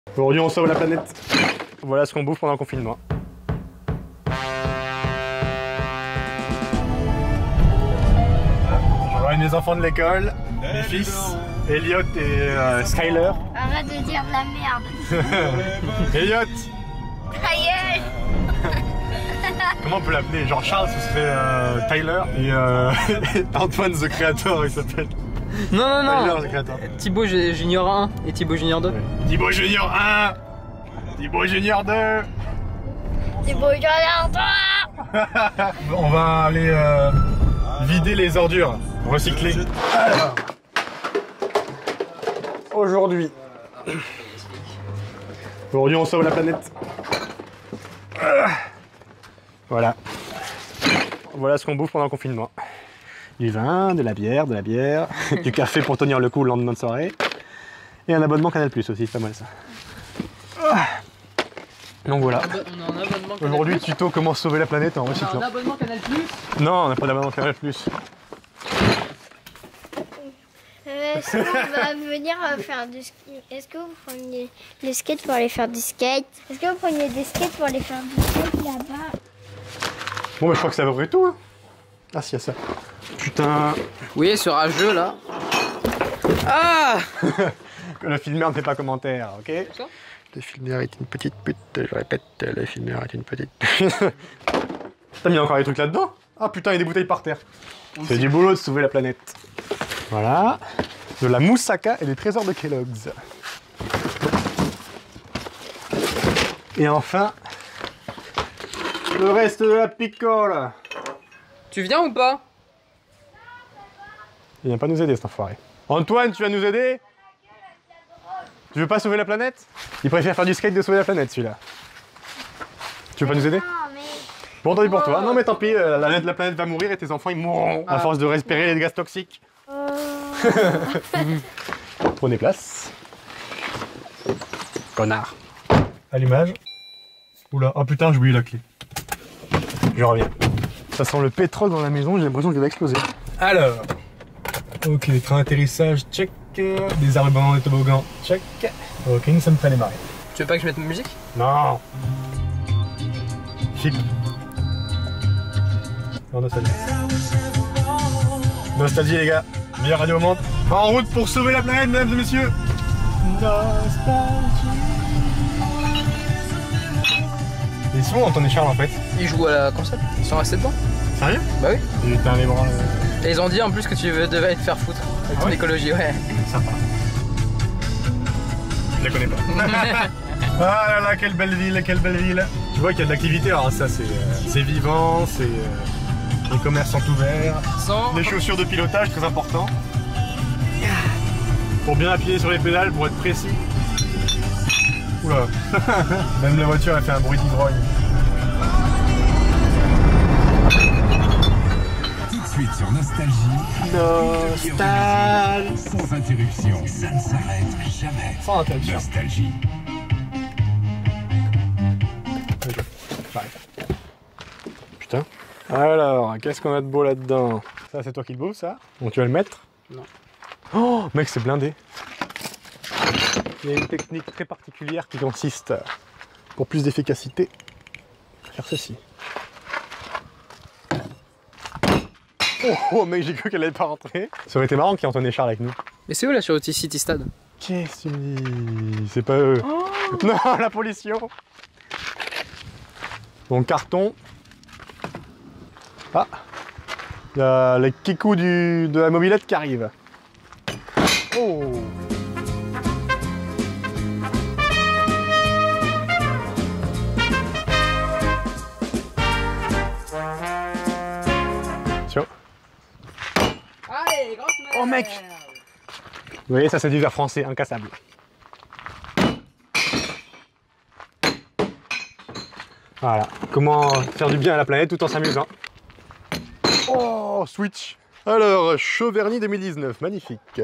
Aujourd'hui on sauve la planète. Voilà ce qu'on bouffe pendant le confinement. Je vois mes enfants de l'école, mes fils, Elliot et Skyler. Arrête de dire de la merde. Elliot, Aïe. comment on peut l'appeler? Genre Charles ce serait Tyler et Antoine the Creator il s'appelle. Non, Tyler the Creator. Thibaut Junior 1 et Thibaut Junior 2. Ouais. Thibaut Junior 1, Thibaut Junior 2. Thibaut Junior 3. On va aller vider les ordures, recycler. Alors, aujourd'hui on sauve la planète. Voilà. Voilà ce qu'on bouffe pendant le confinement. Du vin, de la bière, du café pour tenir le coup le lendemain de soirée. Et un abonnement Canal Plus aussi, c'est pas mal ça. Donc voilà. On a un abonnement Canal+. Aujourd'hui, tuto comment sauver la planète en recyclant. On a un abonnement Canal+. Non, on n'a pas d'abonnement Canal Plus. Est-ce qu'on va venir faire du ski? Est-ce que vous preniez des skates pour aller faire du skate? Est-ce que vous preniez des skates pour aller faire du skate là-bas? Bon, bah, je crois que c'est à peu près tout. Hein. Ah, si, y a ça. Putain. Oui, ce rageux là. Ah. Le filmeur ne fait pas commentaire, ok? Ça? Le filmeur est une petite pute, je répète, le filmeur est une petite pute. T'as mis encore des trucs là-dedans? Ah putain, il y a des bouteilles par terre. C'est du boulot de sauver la planète. Voilà. De la moussaka et des trésors de Kellogg's. Et enfin, le reste de la picole. Tu viens ou pas? Il vient pas nous aider cet enfoiré. Antoine, tu vas nous aider? Tu veux pas sauver la planète? Il préfère faire du skate de sauver la planète celui-là. Tu veux pas nous aider? Non, mais... Bon, tant pis pour toi. Non mais tant pis, la planète va mourir et tes enfants ils mourront à force de respirer les gaz toxiques. Prenez place. Connard. Allumage. Oula, oh putain, j'ai oublié la clé. Je reviens. Ça sent le pétrole dans la maison, j'ai l'impression qu'il va exploser. Alors. Ok, train d'atterrissage, check. Des arbres des toboggans, check. Ok, nous sommes prêts à démarrer. Tu veux pas que je mette ma musique? Non. Chip. Non, nostalgie. Nostalgie les gars. Meilleure radio au monde. En route pour sauver la planète, mesdames et messieurs. Nostalgie. Ils sont Antoine et Charles en fait. Ils jouent à la console. Ils sont restés dedans. Sérieux? Bah oui. Putain les bras. Et ils ont dit en plus que tu devais te faire foutre. Avec ton écologie, ouais. Sympa. Je la connais pas. Ah là là, quelle belle ville, quelle belle ville. Tu vois qu'il y a de l'activité, alors ça c'est vivant, c'est les commerces sont ouverts. Sans... Les chaussures de pilotage, très important. Pour bien appuyer sur les pédales, pour être précis. Oula. Même la voiture a fait un bruit d'ivrogne. Tout de suite sur Nostalgie. Nostalgie. Sans interruption, ça ne s'arrête jamais. Sans interruption. Nostalgie. Putain. Alors, qu'est-ce qu'on a de beau là-dedans? Ça, c'est toi qui le bouffes, ça? Donc tu vas le mettre? Non. Oh, mec, c'est blindé. Il y a une technique très particulière qui consiste, pour plus d'efficacité, à faire ceci. Oh, mec, j'ai cru qu'elle allait pas rentrer. Ça aurait été marrant qu'il y ait Antoine et Charles avec nous. Mais c'est où là sur le City Stade? Qu'est-ce que tu me dis? C'est pas eux. Oh. Non, la pollution. Donc, carton. Ah, il y a les kikous de la mobilette qui arrivent. Oh. Tiens. Allez, grosse merde. Oh mec. Vous voyez, ça c'est du verre français, incassable. Voilà, comment faire du bien à la planète tout en s'amusant. Oh, Switch. Alors, Chauverny 2019, magnifique.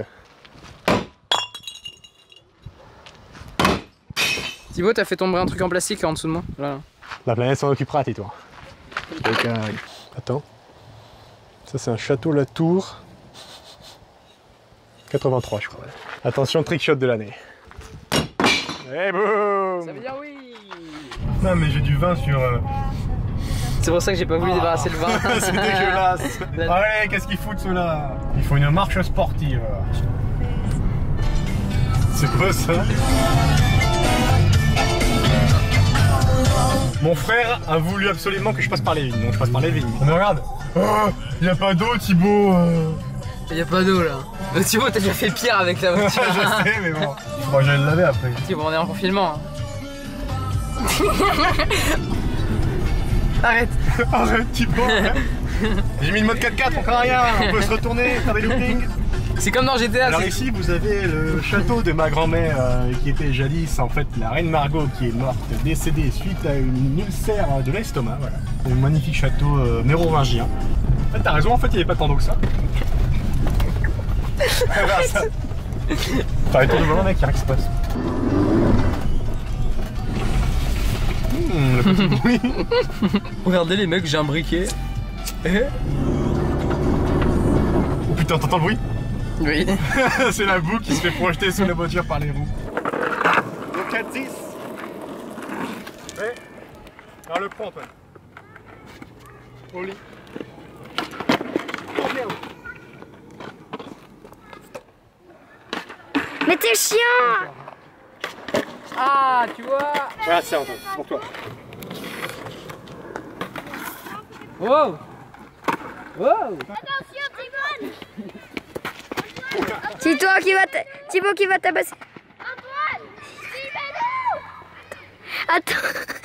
Thibaut, t'as fait tomber un truc en plastique là en dessous de moi. Là. La planète s'en occupera, tais-toi. Attends. Ça, c'est un château La Tour. 83, je crois. Attention, trick shot de l'année. Et boum. Ça veut dire oui. Non mais j'ai du vin sur... C'est pour ça que j'ai pas voulu débarrasser le vin. C'est dégueulasse. Allez, qu'est-ce qu'ils foutent ceux-là? Il faut une marche sportive. C'est quoi ça? Mon frère a voulu absolument que je passe par les vignes, donc je passe par les vignes. Mais regarde, oh, y a pas d'eau, Thibaut. Y a pas d'eau là. Thibaut, t'as déjà fait pire avec la voiture. Je sais, mais bon. Bon, je vais le laver après. Thibaut, on est en confinement. Hein. Arrête. Arrête, Thibaut. J'ai mis le mode 4x4, on craint rien. On peut se retourner, faire des loopings. C'est comme dans GTA. Alors ici, vous avez le château de ma grand-mère qui était jadis en fait la reine Margot qui est morte, décédée suite à une ulcère de l'estomac. Voilà. Un magnifique château mérovingien. En fait, t'as raison, en fait, il n'y avait pas tant d'eau que ça. Regarde ça. T'as arrêté de voir, mec, y'a rien qui se passe. Le petit bruit. Regardez les mecs, j'ai un briquet. Oh putain, t'entends le bruit? Oui. C'est la boue qui se fait projeter sur la voiture par les roues. Donc 4-10. Ouais. Alors le prends, Antoine. Au lit. Oh merde. Mais t'es chiant! Ah, tu vois. Voilà, c'est Antoine, pour toi. Wow. Wow. Attention, Timon! C'est toi qui va Thibaut qui va tabasser. Antoine! Attends.